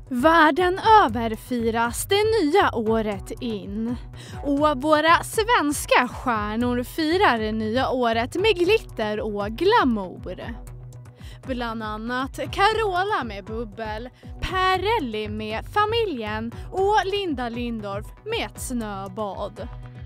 Världen över firas det nya året in. Och våra svenska stjärnor firar det nya året med glitter och glamour. Bland annat Carola med bubbel, Perrelli med familjen och Linda Lindorff med ett snöbad.